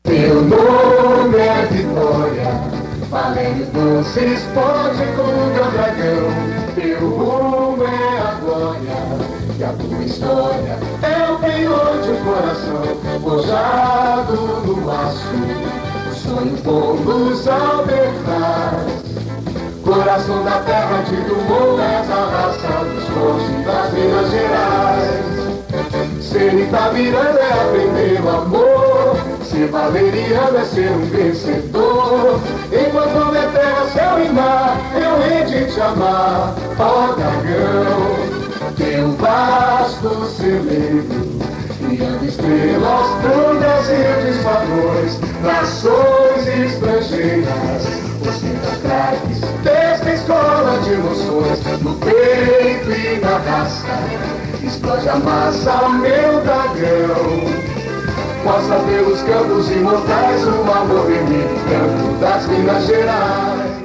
Meu nome é Vitória, valendo doces, pode contra o dragão. Teu rumo é a glória, e a tua história é o penhor de um coração forjado no laço. Sonho poucos albertar, coração da terra de Dumont, essa raça dos fortes das Minas Gerais. Ser Itamirana é aprender o amor, ser valeriano é ser um vencedor. Enquanto houver terra, céu e mar, eu hei de te amar, ó dragão. Teu vasto celeiro, criando estrelas pro Brasil de favores, nações estrangeiras, ostenta craques desta escola de emoções, no peito e na raça, explode a massa, meu dragão. Mostra pelos campos imortais o amor vermelho e branco das Minas Gerais.